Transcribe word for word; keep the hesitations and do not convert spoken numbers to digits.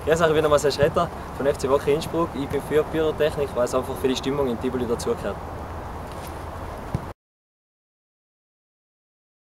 Grüß euch, ich bin Marcel Schretter von F C Wacker Innsbruck. Ich bin für Pyrotechnik, weil es einfach für die Stimmung in Tivoli dazugehört.